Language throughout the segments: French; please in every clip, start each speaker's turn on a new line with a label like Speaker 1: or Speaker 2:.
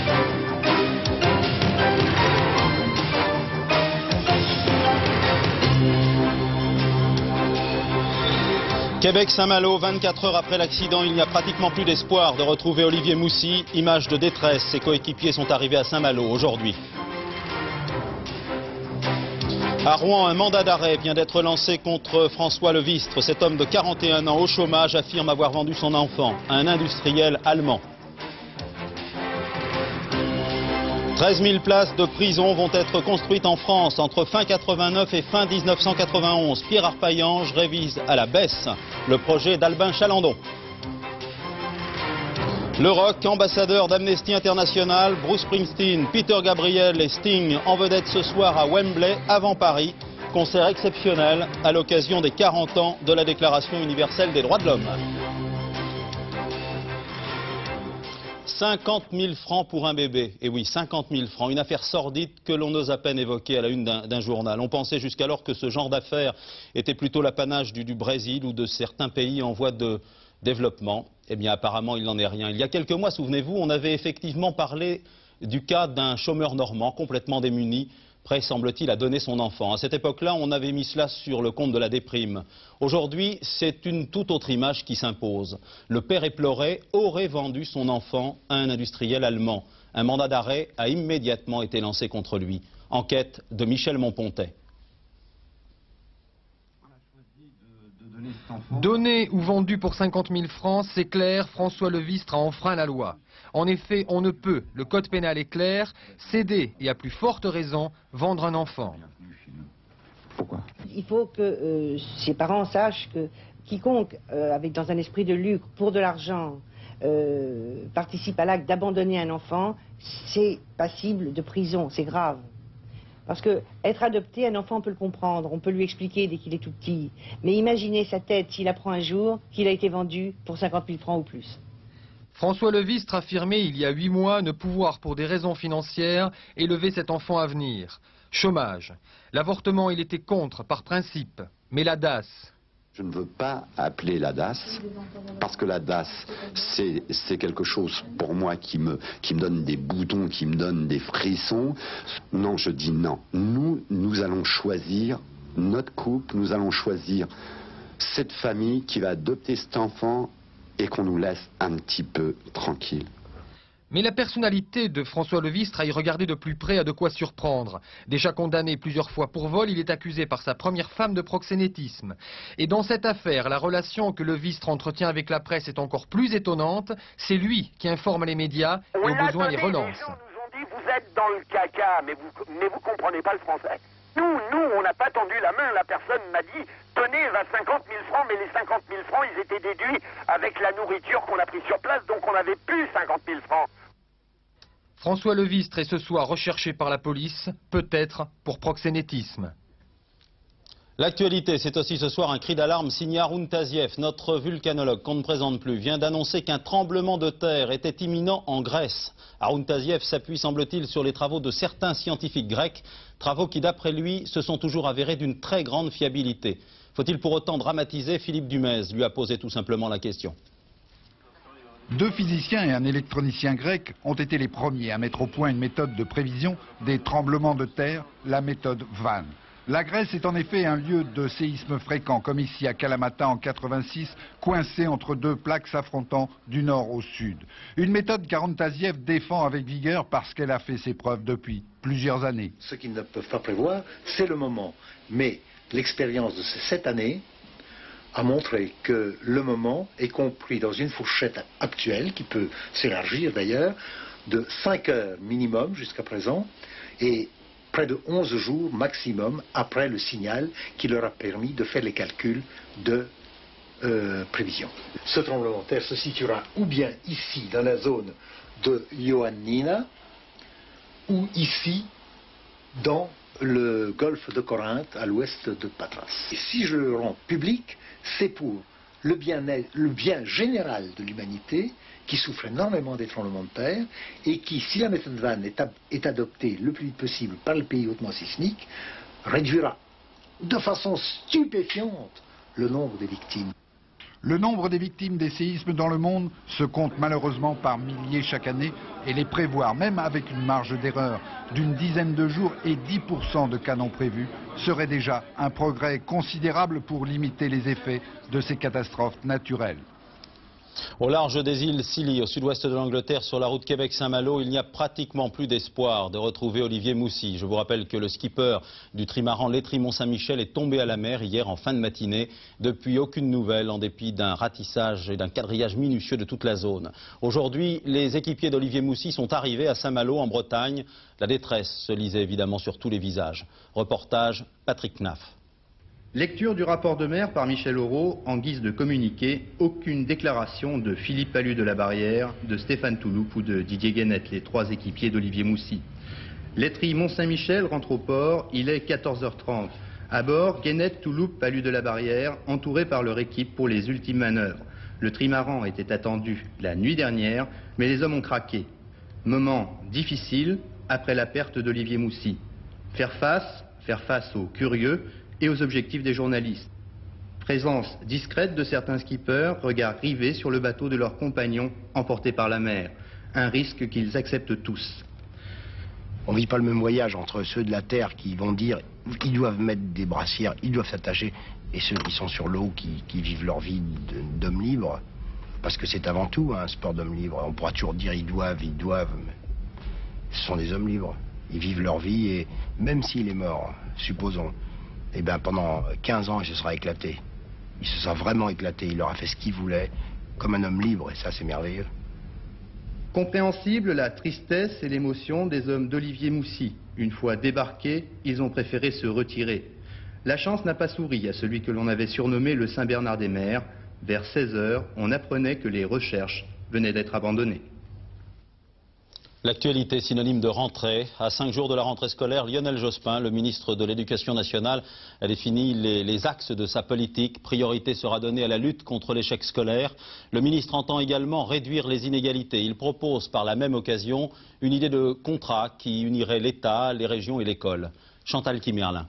Speaker 1: Québec-Saint-Malo, 24 heures après l'accident, il n'y a pratiquement plus d'espoir de retrouver Olivier Moussy. Image de détresse, ses coéquipiers sont arrivés à Saint-Malo aujourd'hui. À Rouen, un mandat d'arrêt vient d'être lancé contre François Levistre. Cet homme de 41 ans au chômage affirme avoir vendu son enfant à un industriel allemand. 13 000 places de prison vont être construites en France entre fin 89 et fin 1991. Pierre Arpaillange révise à la baisse le projet d'Albin Chalandon. Le rock, ambassadeur d'Amnesty International, Bruce Springsteen, Peter Gabriel et Sting en vedette ce soir à Wembley, avant Paris. Concert exceptionnel à l'occasion des 40 ans de la Déclaration universelle des droits de l'homme. 50 000 francs pour un bébé. Et oui, 50 000 francs. Une affaire sordide que l'on ose à peine évoquer à la une d'un journal. On pensait jusqu'alors que ce genre d'affaires était plutôt l'apanage du Brésil ou de certains pays en voie de développement. Eh bien, apparemment, il n'en est rien. Il y a quelques mois, souvenez-vous, on avait effectivement parlé du cas d'un chômeur normand complètement démuni, prêt, semble-t-il, à donner son enfant. À cette époque-là, on avait mis cela sur le compte de la déprime. Aujourd'hui, c'est une toute autre image qui s'impose. Le père éploré aurait vendu son enfant à un industriel allemand. Un mandat d'arrêt a immédiatement été lancé contre lui. Enquête de Michel Monpontet.
Speaker 2: Donné ou vendu pour 50 000 francs, c'est clair, François Levistre a enfreint la loi. En effet, on ne peut, le code pénal est clair, céder et à plus forte raison, vendre un enfant.
Speaker 3: Pourquoi?
Speaker 4: Il faut que ses parents sachent que quiconque, dans un esprit de lucre, pour de l'argent, participe à l'acte d'abandonner un enfant, c'est passible de prison, c'est grave. Parce que être adopté, un enfant, on peut le comprendre, on peut lui expliquer dès qu'il est tout petit. Mais imaginez sa tête s'il apprend un jour qu'il a été vendu pour 50 000 francs ou plus.
Speaker 2: François Levistre affirmait il y a 8 mois ne pouvoir, pour des raisons financières, élever cet enfant à venir. Chômage. L'avortement, il était contre, par principe. Mais la DAS...
Speaker 3: Je ne veux pas appeler la DAS, parce que la DAS, c'est quelque chose pour moi qui me donne des boutons, qui me donne des frissons. Non, je dis non. Nous allons choisir notre couple, nous allons choisir cette famille qui va adopter cet enfant et qu'on nous laisse un petit peu tranquille.
Speaker 2: Mais la personnalité de François Levistre, à y regarder de plus près, a de quoi surprendre. Déjà condamné plusieurs fois pour vol, il est accusé par sa première femme de proxénétisme. Et dans cette affaire, la relation que Levistre entretient avec la presse est encore plus étonnante. C'est lui qui informe les médias et au besoin les relance.
Speaker 5: Les gens nous ont dit, vous êtes dans le caca, mais vous comprenez pas le français. Nous, on n'a pas tendu la main, la personne m'a dit, tenez, 50 000 francs, mais les 50 000 francs, ils étaient déduits avec la nourriture qu'on a pris sur place, donc on n'avait plus 50 000 francs.
Speaker 2: François Levistre est ce soir recherché par la police, peut-être pour proxénétisme.
Speaker 1: L'actualité, c'est aussi ce soir un cri d'alarme signé Haroun Tazieff, notre vulcanologue qu'on ne présente plus, vient d'annoncer qu'un tremblement de terre était imminent en Grèce. Haroun Tazieff s'appuie, semble-t-il, sur les travaux de certains scientifiques grecs, travaux qui, d'après lui, se sont toujours avérés d'une très grande fiabilité. Faut-il pour autant dramatiser? Philippe Dumez lui a posé tout simplement la question.
Speaker 6: 2 physiciens et un électronicien grec ont été les premiers à mettre au point une méthode de prévision des tremblements de terre, la méthode VAN. La Grèce est en effet un lieu de séismes fréquents, comme ici à Kalamata en 86, coincé entre 2 plaques s'affrontant du nord au sud. Une méthode qu'Haroun Tazieff défend avec vigueur parce qu'elle a fait ses preuves depuis plusieurs années.
Speaker 7: Ce qu'ils ne peuvent pas prévoir, c'est le moment. Mais l'expérience de ces 7 années a montré que le moment est compris dans une fourchette actuelle, qui peut s'élargir d'ailleurs, de 5 heures minimum jusqu'à présent, et près de 11 jours maximum après le signal qui leur a permis de faire les calculs de prévision. Ce tremblement de terre se situera ou bien ici, dans la zone de Ioannina, ou ici, dans le golfe de Corinthe, à l'ouest de Patras. Et si je le rends public, c'est pour le bien général de l'humanité, qui souffre énormément des tremblements de terre, et qui, si la méthode VAN est adoptée le plus vite possible par le pays hautement sismique, réduira de façon stupéfiante le nombre des victimes.
Speaker 6: Le nombre des victimes des séismes dans le monde se compte malheureusement par milliers chaque année et les prévoir, même avec une marge d'erreur d'une dizaine de jours et 10% de cas non prévus, serait déjà un progrès considérable pour limiter les effets de ces catastrophes naturelles.
Speaker 1: Au large des îles Scilly, au sud-ouest de l'Angleterre, sur la route Québec-Saint-Malo, il n'y a pratiquement plus d'espoir de retrouver Olivier Moussy. Je vous rappelle que le skipper du trimaran Letry Mont-Saint-Michel est tombé à la mer hier en fin de matinée. Depuis, aucune nouvelle, en dépit d'un ratissage et d'un quadrillage minutieux de toute la zone. Aujourd'hui, les équipiers d'Olivier Moussy sont arrivés à Saint-Malo, en Bretagne. La détresse se lisait évidemment sur tous les visages. Reportage, Patrick Knaff.
Speaker 8: Lecture du rapport de mer par Michel Aurault en guise de communiqué, aucune déclaration de Philippe Pallu de la Barrière, de Stéphane Touloup ou de Didier Guénette, les trois équipiers d'Olivier Moussy. Letry Mont-Saint-Michel rentre au port, il est 14h30. À bord, Guénette, Touloup, Pallu de la Barrière, entourés par leur équipe pour les ultimes manœuvres. Le trimaran était attendu la nuit dernière, mais les hommes ont craqué. Moment difficile après la perte d'Olivier Moussy. Faire face aux curieux et aux objectifs des journalistes. Présence discrète de certains skippers, regard rivé sur le bateau de leurs compagnons emportés par la mer. Un risque qu'ils acceptent tous.
Speaker 9: On ne vit pas le même voyage entre ceux de la terre qui vont dire ils doivent mettre des brassières, ils doivent s'attacher, et ceux qui sont sur l'eau qui vivent leur vie d'hommes libres. Parce que c'est avant tout un sport d'hommes libres. On pourra toujours dire ils doivent, mais ce sont des hommes libres. Ils vivent leur vie et même s'il est mort, supposons, eh bien, pendant 15 ans, il se sera éclaté. Il se sera vraiment éclaté. Il aura fait ce qu'il voulait, comme un homme libre, et ça, c'est merveilleux.
Speaker 8: Compréhensible la tristesse et l'émotion des hommes d'Olivier Moussy. Une fois débarqués, ils ont préféré se retirer. La chance n'a pas souri à celui que l'on avait surnommé le Saint-Bernard des mers. Vers 16 h, on apprenait que les recherches venaient d'être abandonnées.
Speaker 1: L'actualité synonyme de rentrée. À 5 jours de la rentrée scolaire, Lionel Jospin, le ministre de l'Éducation nationale, a défini les axes de sa politique. Priorité sera donnée à la lutte contre l'échec scolaire. Le ministre entend également réduire les inégalités. Il propose par la même occasion une idée de contrat qui unirait l'État, les régions et l'école. Chantal Kimerlin.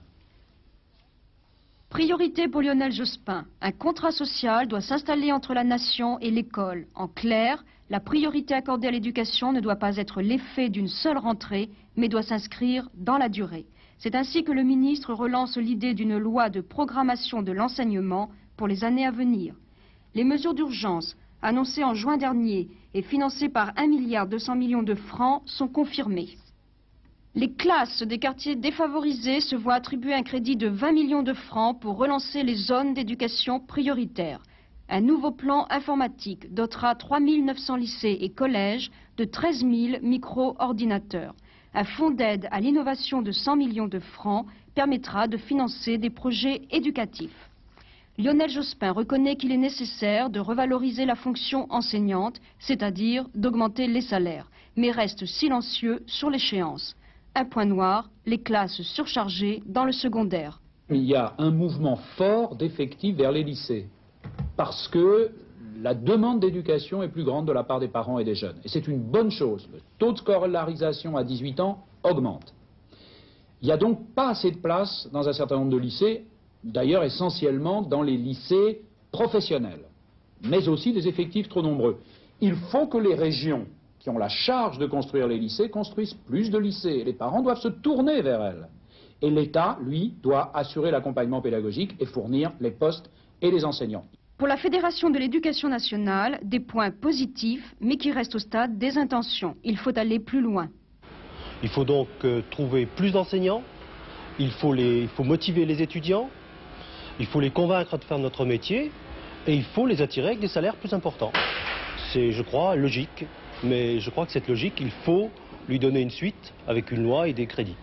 Speaker 10: Priorité pour Lionel Jospin. Un contrat social doit s'installer entre la nation et l'école. En clair, la priorité accordée à l'éducation ne doit pas être l'effet d'une seule rentrée, mais doit s'inscrire dans la durée. C'est ainsi que le ministre relance l'idée d'une loi de programmation de l'enseignement pour les années à venir. Les mesures d'urgence, annoncées en juin dernier et financées par 1,2 milliard de francs, sont confirmées. Les classes des quartiers défavorisés se voient attribuer un crédit de 20 millions de francs pour relancer les zones d'éducation prioritaire. Un nouveau plan informatique dotera 3 900 lycées et collèges de 13 000 micro-ordinateurs. Un fonds d'aide à l'innovation de 100 millions de francs permettra de financer des projets éducatifs. Lionel Jospin reconnaît qu'il est nécessaire de revaloriser la fonction enseignante, c'est-à-dire d'augmenter les salaires, mais reste silencieux sur l'échéance. Un point noir, les classes surchargées dans le secondaire.
Speaker 11: Il y a un mouvement fort d'effectifs vers les lycées, parce que la demande d'éducation est plus grande de la part des parents et des jeunes. Et c'est une bonne chose. Le taux de scolarisation à 18 ans augmente. Il n'y a donc pas assez de place dans un certain nombre de lycées, d'ailleurs essentiellement dans les lycées professionnels, mais aussi des effectifs trop nombreux. Il faut que les régions qui ont la charge de construire les lycées construisent plus de lycées. Les parents doivent se tourner vers elles. Et l'État, lui, doit assurer l'accompagnement pédagogique et fournir les postes et les enseignants.
Speaker 10: Pour la Fédération de l'éducation nationale, des points positifs, mais qui restent au stade des intentions. Il faut aller plus loin.
Speaker 12: Il faut donc trouver plus d'enseignants, il faut motiver les étudiants, il faut les convaincre de faire notre métier, et il faut les attirer avec des salaires plus importants. C'est, je crois, logique, mais je crois que cette logique, il faut lui donner une suite avec une loi et des crédits.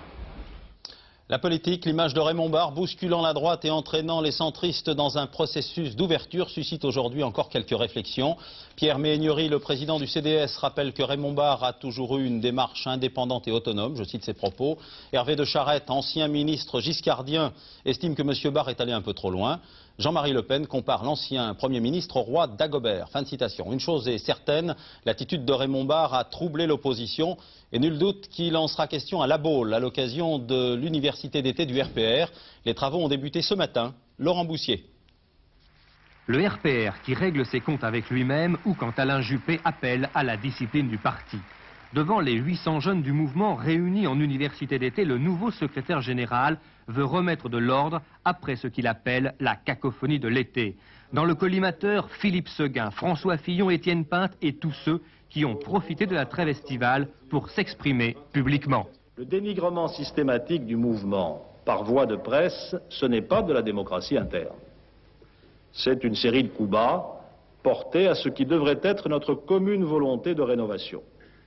Speaker 1: La politique, l'image de Raymond Barre bousculant la droite et entraînant les centristes dans un processus d'ouverture suscite aujourd'hui encore quelques réflexions. Pierre Méhaignerie, le président du CDS, rappelle que Raymond Barre a toujours eu une démarche indépendante et autonome, je cite ses propos. Hervé de Charette, ancien ministre giscardien, estime que M. Barre est allé un peu trop loin. Jean-Marie Le Pen compare l'ancien Premier ministre au roi Dagobert. Fin de citation. Une chose est certaine, l'attitude de Raymond Barre a troublé l'opposition et nul doute qu'il en sera question à La Baule à l'occasion de l'université d'été du RPR. Les travaux ont débuté ce matin. Laurent Boussier.
Speaker 2: Le RPR qui règle ses comptes avec lui-même ou quand Alain Juppé appelle à la discipline du parti. Devant les 800 jeunes du mouvement réunis en université d'été, le nouveau secrétaire général veut remettre de l'ordre après ce qu'il appelle la cacophonie de l'été. Dans le collimateur, Philippe Seguin, François Fillon, Étienne Pinte et tous ceux qui ont profité de la trêve estivale pour s'exprimer publiquement.
Speaker 13: Le dénigrement systématique du mouvement par voie de presse, ce n'est pas de la démocratie interne. C'est une série de coups bas portés à ce qui devrait être notre commune volonté de rénovation.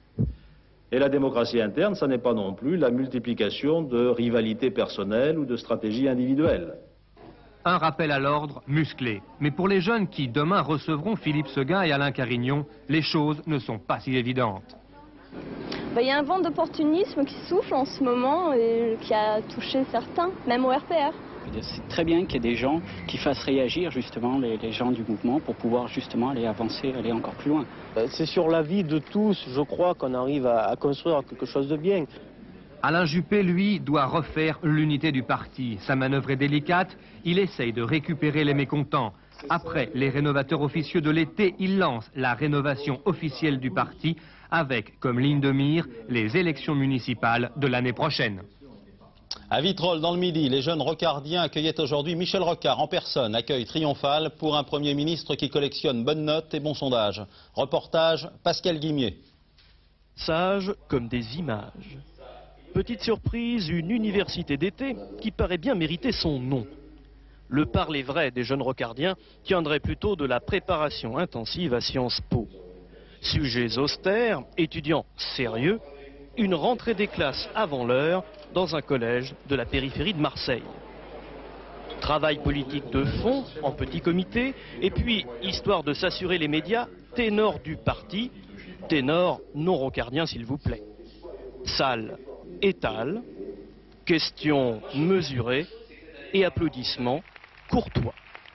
Speaker 13: Et la démocratie interne, ça n'est pas non plus la multiplication de rivalités personnelles ou de stratégies individuelles.
Speaker 2: Un rappel à l'ordre musclé. Mais pour les jeunes qui demain recevront Philippe Seguin et Alain Carignon, les choses ne sont pas si évidentes.
Speaker 14: Il y a un vent d'opportunisme qui souffle en ce moment et qui a touché certains, même au RPR.
Speaker 15: C'est très bien qu'il y ait des gens qui fassent réagir justement les gens du mouvement pour pouvoir justement aller avancer, aller encore plus loin.
Speaker 12: C'est sur la vie de tous, je crois, qu'on arrive à construire quelque chose de bien.
Speaker 2: Alain Juppé, lui, doit refaire l'unité du parti. Sa manœuvre est délicate, il essaye de récupérer les mécontents. Après les rénovateurs officieux de l'été, il lance la rénovation officielle du parti avec comme ligne de mire les élections municipales de l'année prochaine.
Speaker 1: À Vitrolles, dans le Midi, les jeunes rocardiens accueillaient aujourd'hui Michel Rocard en personne, accueil triomphal pour un Premier ministre qui collectionne bonnes notes et bons sondages. Reportage, Pascal Guimier.
Speaker 16: Sages comme des images. Petite surprise, une université d'été qui paraît bien mériter son nom. Le parler vrai des jeunes rocardiens tiendrait plutôt de la préparation intensive à Sciences Po. Sujets austères, étudiants sérieux, une rentrée des classes avant l'heure dans un collège de la périphérie de Marseille. Travail politique de fond, en petit comité, et puis, histoire de s'assurer les médias, ténor du parti, ténor non rocardien s'il vous plaît. Salle étale, questions mesurées et applaudissements courtois.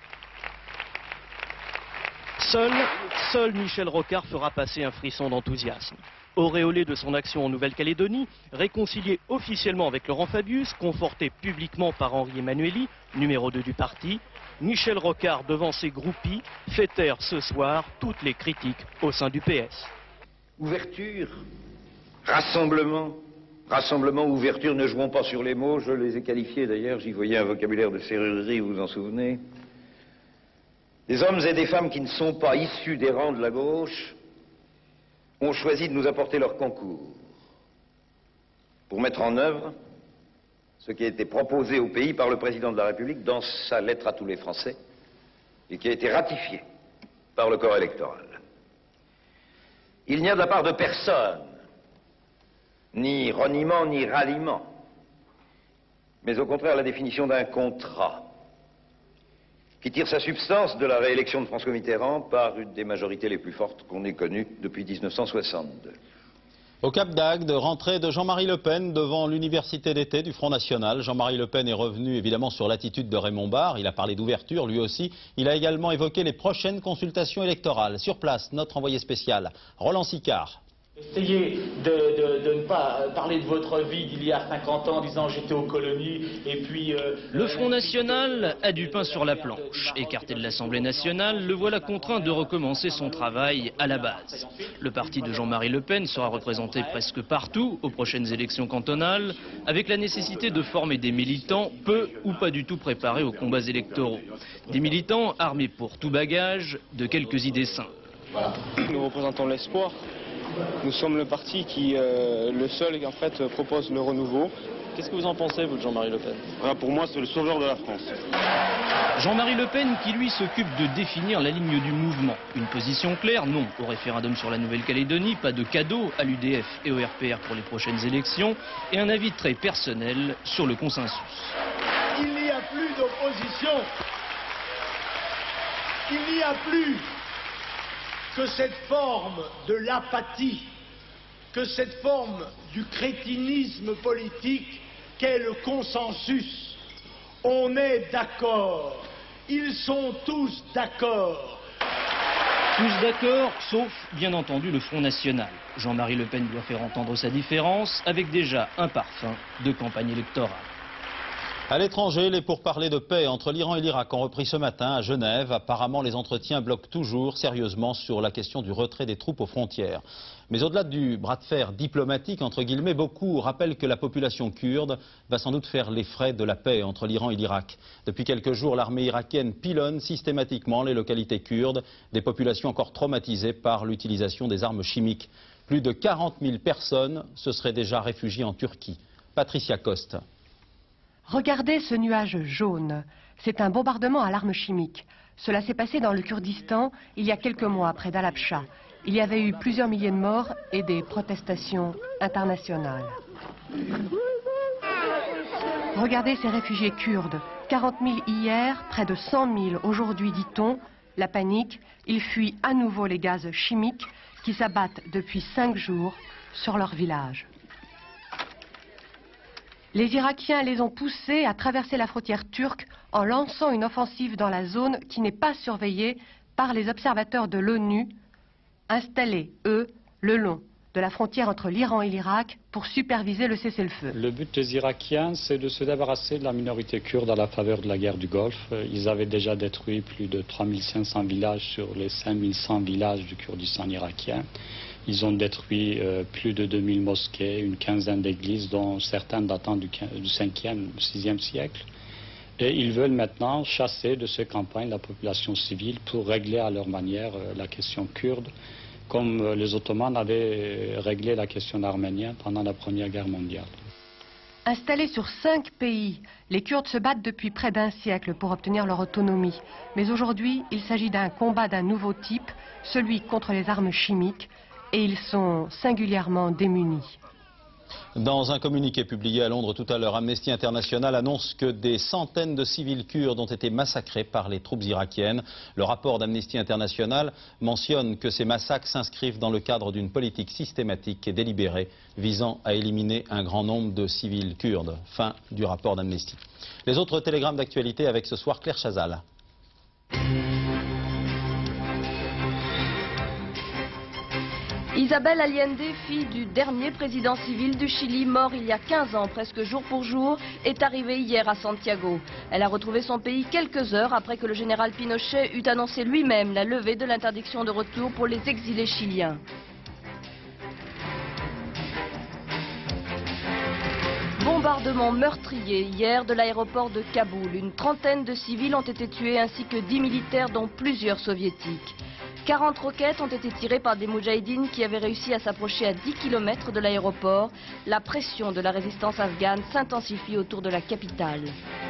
Speaker 16: Seul Michel Rocard fera passer un frisson d'enthousiasme. Auréolé de son action en Nouvelle-Calédonie, réconcilié officiellement avec Laurent Fabius, conforté publiquement par Henri Emmanuelli, numéro 2 du parti, Michel Rocard devant ses groupies fait taire ce soir toutes les critiques au sein du PS.
Speaker 17: Ouverture, rassemblement, ouverture, ne jouons pas sur les mots, je les ai qualifiés d'ailleurs, j'y voyais un vocabulaire de serrurerie, vous vous en souvenez. Des hommes et des femmes qui ne sont pas issus des rangs de la gauche ont choisi de nous apporter leur concours pour mettre en œuvre ce qui a été proposé au pays par le président de la République dans sa lettre à tous les Français et qui a été ratifié par le corps électoral. Il n'y a de la part de personne ni reniement ni ralliement, mais au contraire la définition d'un contrat qui tire sa substance de la réélection de François Mitterrand par une des majorités les plus fortes qu'on ait connues depuis 1962.
Speaker 1: Au Cap d'Agde, rentrée de Jean-Marie Le Pen devant l'université d'été du Front National. Jean-Marie Le Pen est revenu évidemment sur l'attitude de Raymond Barre. Il a parlé d'ouverture lui aussi. Il a également évoqué les prochaines consultations électorales. Sur place, notre envoyé spécial, Roland Sicard.
Speaker 18: Essayez de ne pas parler de votre vie d'il y a 50 ans en disant j'étais aux colonies et puis...
Speaker 16: Le Front National a du pain sur la planche. Écarté de l'Assemblée nationale, le voilà contraint de recommencer son travail à la base. Le parti de Jean-Marie Le Pen sera représenté presque partout aux prochaines élections cantonales, avec la nécessité de former des militants peu ou pas du tout préparés aux combats électoraux. Des militants armés pour tout bagage de quelques idées simples.
Speaker 19: Voilà. Nous représentons l'espoir. Nous sommes le parti qui, le seul qui en fait propose le renouveau.
Speaker 18: Qu'est-ce que vous en pensez, vous, de Jean-Marie Le Pen?
Speaker 19: Pour moi, c'est le sauveur de la France.
Speaker 16: Jean-Marie Le Pen qui, lui, s'occupe de définir la ligne du mouvement. Une position claire, non au référendum sur la Nouvelle-Calédonie, pas de cadeau à l'UDF et au RPR pour les prochaines élections, et un avis très personnel sur le consensus.
Speaker 20: Il n'y a plus d'opposition. Il n'y a plus que cette forme de l'apathie, que cette forme du crétinisme politique qu'est le consensus. On est d'accord, ils sont tous d'accord.
Speaker 16: Tous d'accord, sauf, bien entendu, le Front National. Jean-Marie Le Pen doit faire entendre sa différence, avec déjà un parfum de campagne électorale.
Speaker 1: À l'étranger, les pourparlers de paix entre l'Iran et l'Irak ont repris ce matin à Genève. Apparemment, les entretiens bloquent toujours sérieusement sur la question du retrait des troupes aux frontières. Mais au-delà du bras de fer diplomatique, entre guillemets, beaucoup rappellent que la population kurde va sans doute faire les frais de la paix entre l'Iran et l'Irak. Depuis quelques jours, l'armée irakienne pilonne systématiquement les localités kurdes, des populations encore traumatisées par l'utilisation des armes chimiques. Plus de 40 000 personnes se seraient déjà réfugiées en Turquie. Patricia Coste.
Speaker 21: Regardez ce nuage jaune. C'est un bombardement à l'arme chimique. Cela s'est passé dans le Kurdistan il y a quelques mois, près d'Al-Absha. Il y avait eu plusieurs milliers de morts et des protestations internationales. Regardez ces réfugiés kurdes. 40 000 hier, près de 100 000 aujourd'hui, dit-on. La panique, ils fuient à nouveau les gaz chimiques qui s'abattent depuis 5 jours sur leur village. Les Irakiens les ont poussés à traverser la frontière turque en lançant une offensive dans la zone qui n'est pas surveillée par les observateurs de l'ONU, installés, eux, le long de la frontière entre l'Iran et l'Irak pour superviser le cessez-le-feu.
Speaker 15: Le but des Irakiens, c'est de se débarrasser de la minorité kurde à la faveur de la guerre du Golfe. Ils avaient déjà détruit plus de 3500 villages sur les 5100 villages du Kurdistan irakien. Ils ont détruit plus de 2000 mosquées, une quinzaine d'églises, dont certaines datant du 5e, 6e siècle. Et ils veulent maintenant chasser de ces campagnes la population civile pour régler à leur manière la question kurde, comme les Ottomans avaient réglé la question arménienne pendant la Première Guerre mondiale.
Speaker 21: Installés sur 5 pays, les Kurdes se battent depuis près d'un siècle pour obtenir leur autonomie. Mais aujourd'hui, il s'agit d'un combat d'un nouveau type, celui contre les armes chimiques, et ils sont singulièrement démunis.
Speaker 1: Dans un communiqué publié à Londres tout à l'heure, Amnesty International annonce que des centaines de civils kurdes ont été massacrés par les troupes irakiennes. Le rapport d'Amnesty International mentionne que ces massacres s'inscrivent dans le cadre d'une politique systématique et délibérée visant à éliminer un grand nombre de civils kurdes. Fin du rapport d'Amnesty. Les autres télégrammes d'actualité avec ce soir Claire Chazal.
Speaker 22: Isabel Allende, fille du dernier président civil du Chili, mort il y a 15 ans, presque jour pour jour, est arrivée hier à Santiago. Elle a retrouvé son pays quelques heures après que le général Pinochet eut annoncé lui-même la levée de l'interdiction de retour pour les exilés chiliens. Bombardement meurtrier hier de l'aéroport de Kaboul. Une trentaine de civils ont été tués ainsi que 10 militaires dont plusieurs soviétiques. 40 roquettes ont été tirées par des moudjahidines qui avaient réussi à s'approcher à 10 km de l'aéroport. La pression de la résistance afghane s'intensifie autour de la capitale.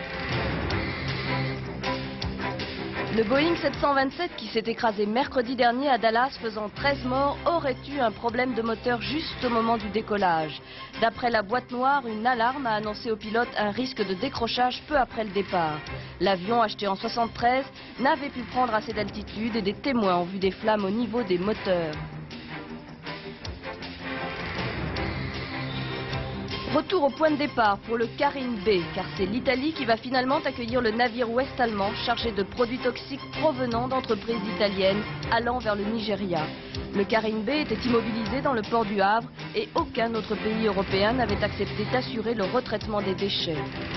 Speaker 22: Le Boeing 727 qui s'est écrasé mercredi dernier à Dallas faisant 13 morts aurait eu un problème de moteur juste au moment du décollage. D'après la boîte noire, une alarme a annoncé aux pilotes un risque de décrochage peu après le départ. L'avion, acheté en 1973, n'avait pu prendre assez d'altitude et des témoins ont vu des flammes au niveau des moteurs. Retour au point de départ pour le Karin B, car c'est l'Italie qui va finalement accueillir le navire ouest-allemand chargé de produits toxiques provenant d'entreprises italiennes allant vers le Nigeria. Le Karin B était immobilisé dans le port du Havre et aucun autre pays européen n'avait accepté d'assurer le retraitement des déchets.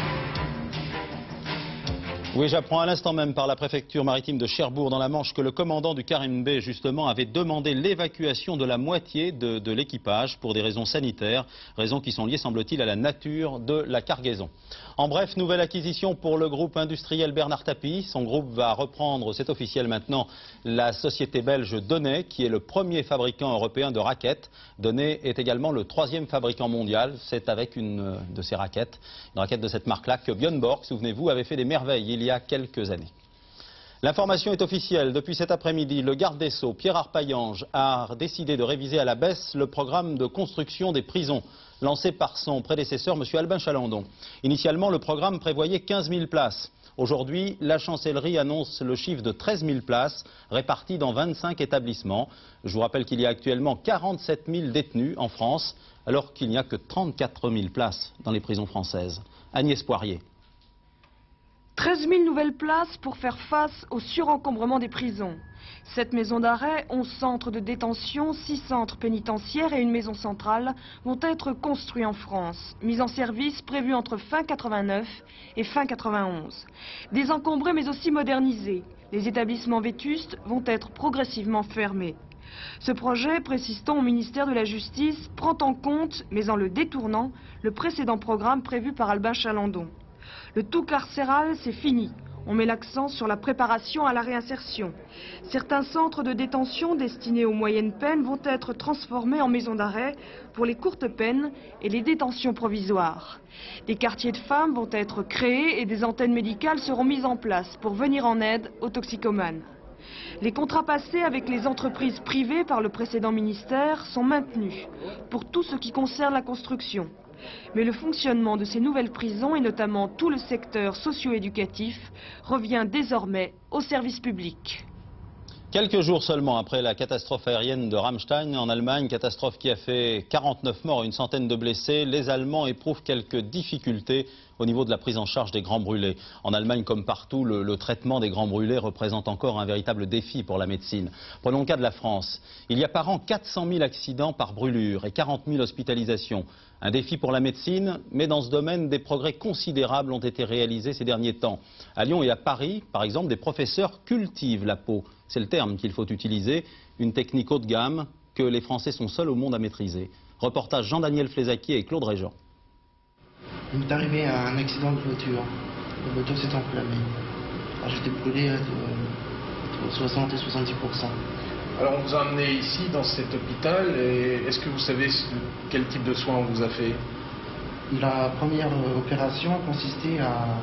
Speaker 1: Oui, j'apprends à l'instant même par la préfecture maritime de Cherbourg dans la Manche que le commandant du Karin B justement avait demandé l'évacuation de la moitié de l'équipage pour des raisons sanitaires, raisons qui sont liées semble-t-il à la nature de la cargaison. En bref, nouvelle acquisition pour le groupe industriel Bernard Tapie. Son groupe va reprendre, c'est officiel maintenant, la société belge Donnet qui est le premier fabricant européen de raquettes. Donnet est également le 3e fabricant mondial. C'est avec une de ces raquettes, une raquette de cette marque-là que Björn Borg, souvenez-vous, avait fait des merveilles il y a quelques années. L'information est officielle. Depuis cet après-midi, le garde des Sceaux, Pierre Arpaillange, a décidé de réviser à la baisse le programme de construction des prisons lancé par son prédécesseur, M. Albin Chalandon. Initialement, le programme prévoyait 15 000 places. Aujourd'hui, la chancellerie annonce le chiffre de 13 000 places réparties dans 25 établissements. Je vous rappelle qu'il y a actuellement 47 000 détenus en France, alors qu'il n'y a que 34 000 places dans les prisons françaises. Agnès Poirier.
Speaker 3: 13 000 nouvelles places pour faire face au surencombrement des prisons. 7 maisons d'arrêt, 11 centres de détention, 6 centres pénitentiaires et une maison centrale vont être construits en France. Mise en service prévue entre fin 89 et fin 91. Désencombrés mais aussi modernisés, les établissements vétustes vont être progressivement fermés. Ce projet, précise-t-on au ministère de la Justice, prend en compte, mais en le détournant, le précédent programme prévu par Albin Chalandon. Le tout carcéral, c'est fini. On met l'accent sur la préparation à la réinsertion. Certains centres de détention destinés aux moyennes peines vont être transformés en maisons d'arrêt pour les courtes peines et les détentions provisoires. Des quartiers de femmes vont être créés et des antennes médicales seront mises en place pour venir en aide aux toxicomanes. Les contrats passés avec les entreprises privées par le précédent ministère sont maintenus pour tout ce qui concerne la construction. Mais le fonctionnement de ces nouvelles prisons, et notamment tout le secteur socio-éducatif, revient désormais au service public.
Speaker 1: Quelques jours seulement après la catastrophe aérienne de Ramstein en Allemagne, catastrophe qui a fait 49 morts et une centaine de blessés, les Allemands éprouvent quelques difficultés au niveau de la prise en charge des grands brûlés. En Allemagne, comme partout, le traitement des grands brûlés représente encore un véritable défi pour la médecine. Prenons le cas de la France. Il y a par an 400 000 accidents par brûlure et 40 000 hospitalisations. Un défi pour la médecine, mais dans ce domaine, des progrès considérables ont été réalisés ces derniers temps. À Lyon et à Paris, par exemple, des professeurs cultivent la peau. C'est le terme qu'il faut utiliser, une technique haut de gamme que les Français sont seuls au monde à maîtriser. Reportage Jean-Daniel Flézaquier et Claude Régent.
Speaker 4: Il m'est arrivé un accident de voiture. La voiture s'est enflammée. J'étais brûlé entre 60 et 70%.
Speaker 23: Alors on vous a amené ici dans cet hôpital et est-ce que vous savez quel type de soins on vous a fait?
Speaker 4: La première opération consistait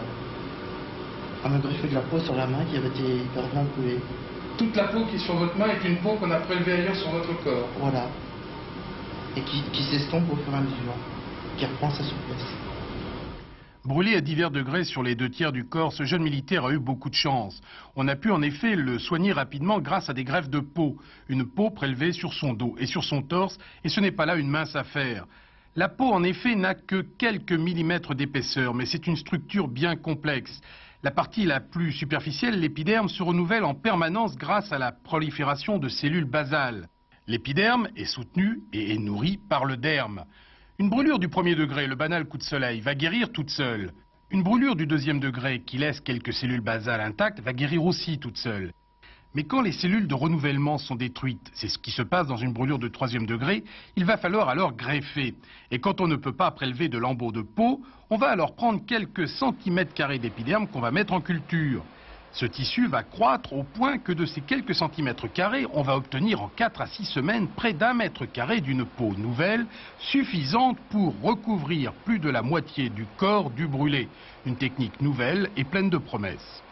Speaker 4: à me greffer de la peau sur la main qui avait été hyper brûlée.
Speaker 23: Toute la peau qui est sur votre main est une peau qu'on a prélevée ailleurs sur votre corps.
Speaker 4: Voilà. Et qui s'estompe au fur et à mesure, qui reprend sa souplesse.
Speaker 24: Brûlé à divers degrés sur les 2/3 du corps, ce jeune militaire a eu beaucoup de chance. On a pu en effet le soigner rapidement grâce à des greffes de peau. Une peau prélevée sur son dos et sur son torse, et ce n'est pas là une mince affaire. La peau en effet n'a que quelques millimètres d'épaisseur, mais c'est une structure bien complexe. La partie la plus superficielle, l'épiderme, se renouvelle en permanence grâce à la prolifération de cellules basales. L'épiderme est soutenu et est nourri par le derme. Une brûlure du 1er degré, le banal coup de soleil, va guérir toute seule. Une brûlure du 2e degré, qui laisse quelques cellules basales intactes, va guérir aussi toute seule. Mais quand les cellules de renouvellement sont détruites, c'est ce qui se passe dans une brûlure de 3e degré, il va falloir alors greffer. Et quand on ne peut pas prélever de lambeaux de peau, on va alors prendre quelques centimètres carrés d'épiderme qu'on va mettre en culture. Ce tissu va croître au point que de ces quelques centimètres carrés, on va obtenir en 4 à 6 semaines près d'1 mètre carré d'une peau nouvelle, suffisante pour recouvrir plus de la moitié du corps du brûlé. Une technique nouvelle et pleine de promesses.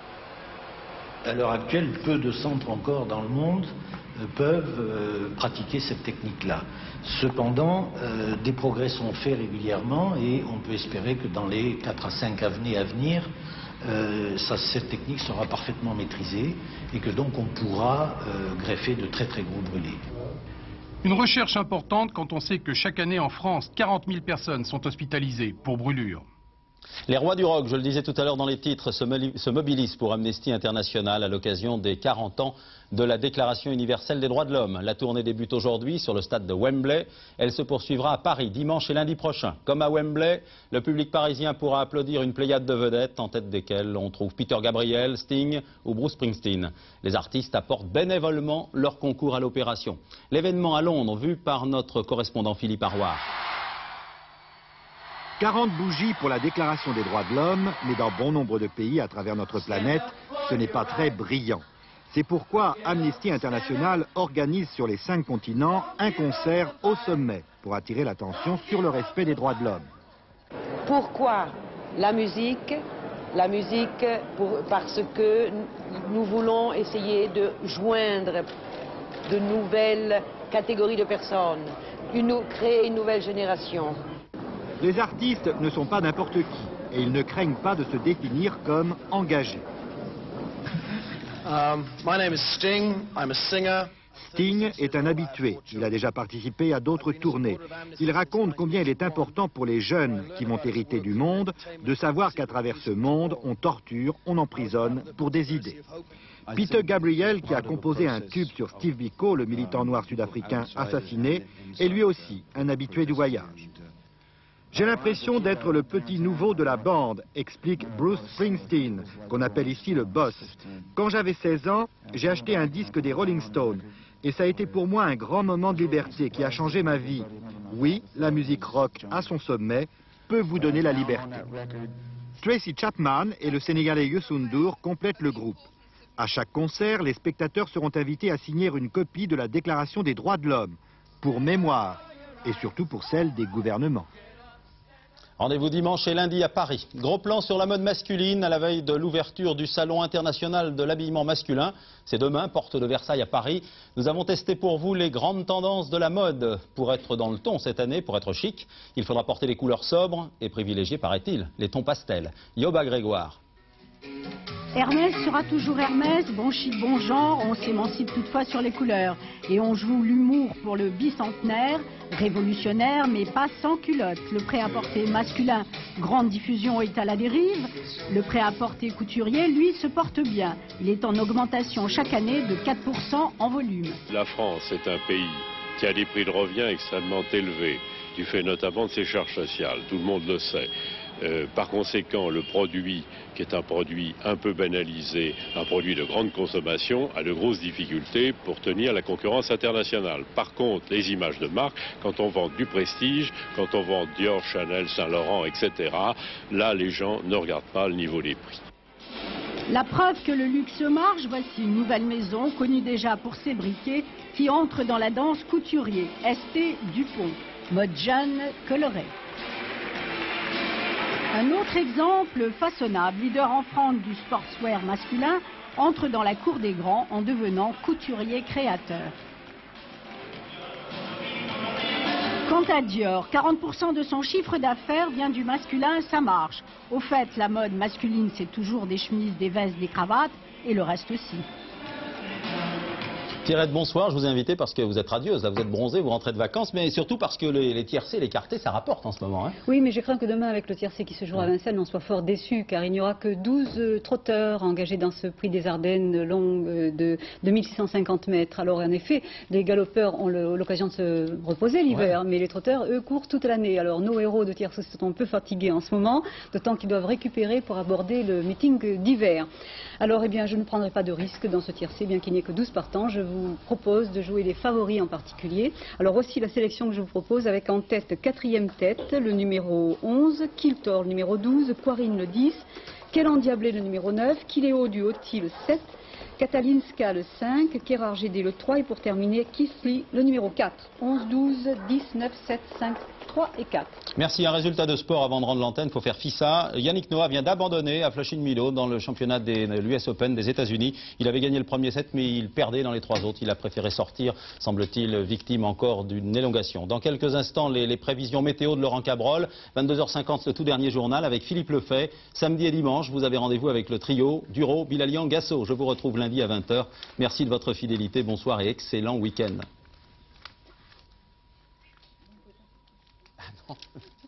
Speaker 25: À l'heure actuelle, peu de centres encore dans le monde peuvent pratiquer cette technique-là. Cependant, des progrès sont faits régulièrement et on peut espérer que dans les 4 à 5 années à venir, cette technique sera parfaitement maîtrisée et que donc on pourra greffer de très très gros brûlés.
Speaker 24: Une recherche importante quand on sait que chaque année en France, 40 000 personnes sont hospitalisées pour brûlure.
Speaker 1: Les rois du rock, je le disais tout à l'heure dans les titres, se mobilisent pour Amnesty International à l'occasion des 40 ans de la Déclaration universelle des droits de l'homme. La tournée débute aujourd'hui sur le stade de Wembley. Elle se poursuivra à Paris dimanche et lundi prochain. Comme à Wembley, le public parisien pourra applaudir une pléiade de vedettes, en tête desquelles on trouve Peter Gabriel, Sting ou Bruce Springsteen. Les artistes apportent bénévolement leur concours à l'opération. L'événement à Londres, vu par notre correspondant Philippe Arroir.
Speaker 26: 40 bougies pour la Déclaration des droits de l'homme, mais dans bon nombre de pays à travers notre planète, ce n'est pas très brillant. C'est pourquoi Amnesty International organise sur les 5 continents un concert au sommet pour attirer l'attention sur le respect des droits de l'homme.
Speaker 27: Pourquoi la musique? La musique parce que nous voulons essayer de joindre de nouvelles catégories de personnes, créer une nouvelle génération.
Speaker 26: Les artistes ne sont pas n'importe qui et ils ne craignent pas de se définir comme engagés.
Speaker 28: My name is Sting. I'm a singer.
Speaker 26: Sting est un habitué. Il a déjà participé à d'autres tournées. Il raconte combien il est important pour les jeunes qui vont hériter du monde de savoir qu'à travers ce monde, on torture, on emprisonne pour des idées. Peter Gabriel, qui a composé un tube sur Steve Biko, le militant noir sud-africain assassiné, est lui aussi un habitué du voyage. J'ai l'impression d'être le petit nouveau de la bande, explique Bruce Springsteen, qu'on appelle ici le boss. Quand j'avais 16 ans, j'ai acheté un disque des Rolling Stones. Et ça a été pour moi un grand moment de liberté qui a changé ma vie. Oui, la musique rock à son sommet peut vous donner la liberté. Tracy Chapman et le Sénégalais Youssou N'Dour complètent le groupe. À chaque concert, les spectateurs seront invités à signer une copie de la Déclaration des droits de l'homme, pour mémoire, et surtout pour celle des gouvernements.
Speaker 1: Rendez-vous dimanche et lundi à Paris. Gros plan sur la mode masculine à la veille de l'ouverture du Salon international de l'habillement masculin. C'est demain, porte de Versailles à Paris. Nous avons testé pour vous les grandes tendances de la mode. Pour être dans le ton cette année, pour être chic, il faudra porter les couleurs sobres et privilégier, paraît-il, les tons pastels. Yoba Grégoire.
Speaker 5: Hermès sera toujours Hermès, bon chic, bon genre, on s'émancipe toutefois sur les couleurs. Et on joue l'humour pour le bicentenaire, révolutionnaire mais pas sans culotte. Le prêt-à-porter masculin, grande diffusion, est à la dérive. Le prêt-à-porter couturier, lui, se porte bien. Il est en augmentation chaque année de 4% en volume.
Speaker 6: La France est un pays qui a des prix de revient extrêmement élevés, du fait notamment de ses charges sociales, tout le monde le sait. Par conséquent, le produit, qui est un produit un peu banalisé, un produit de grande consommation, a de grosses difficultés pour tenir la concurrence internationale. Par contre, les images de marque, quand on vend du prestige, quand on vend Dior, Chanel, Saint-Laurent, etc., là, les gens ne regardent pas le niveau des prix.
Speaker 5: La preuve que le luxe marche, voici une nouvelle maison, connue déjà pour ses briquets, qui entre dans la danse couturier, ST Dupont, mode jeune coloré. Un autre exemple façonnable, leader en France du sportswear masculin, entre dans la cour des grands en devenant couturier créateur. Quant à Dior, 40% de son chiffre d'affaires vient du masculin, ça marche. Au fait, la mode masculine, c'est toujours des chemises, des vestes, des cravates, et le reste aussi.
Speaker 1: Pierrette, bonsoir, je vous ai invité parce que vous êtes radieuse, là vous êtes bronzée, vous rentrez de vacances, mais surtout parce que les tiercés, les quartés, ça rapporte en ce moment. Hein.
Speaker 7: Oui, mais je crains que demain, avec le tiercé qui se jouera à Vincennes, on soit fort déçus, car il n'y aura que 12 trotteurs engagés dans ce prix des Ardennes long de 2650 mètres. Alors en effet, les galopeurs ont l'occasion de se reposer l'hiver, mais les trotteurs, eux, courent toute l'année. Alors nos héros de tiercé sont un peu fatigués en ce moment, d'autant qu'ils doivent récupérer pour aborder le meeting d'hiver. Alors, eh bien, je ne prendrai pas de risque dans ce tiercé, bien qu'il n'y ait que 12 partants. Je vous propose de jouer les favoris en particulier. Alors, aussi la sélection que je vous propose avec en tête, 4e tête, le numéro 11, Kiltor, le numéro 12, Quarine, le 10, Kélan Diablé, le numéro 9, Kiléo du Hoti, le 7, Katalinska, le 5, Kerrar Gédé, le 3, et pour terminer, Kisly, le numéro 4. 11, 12, 10, 9, 7, 5, 3 et 4.
Speaker 1: Merci. Un résultat de sport avant de rendre l'antenne, il faut faire FISA. Yannick Noah vient d'abandonner à Flushing Meadows dans le championnat de l'US Open des États-Unis. Il avait gagné le premier set, mais il perdait dans les 3 autres. Il a préféré sortir, semble-t-il, victime encore d'une élongation. Dans quelques instants, les prévisions météo de Laurent Cabrol. 22h50, le tout dernier journal avec Philippe Lefay. Samedi et dimanche, vous avez rendez-vous avec le trio Duro, Bilalian, Gasso. Je vous retrouve lundi à 20h. Merci de votre fidélité. Bonsoir et excellent week-end. Ah non.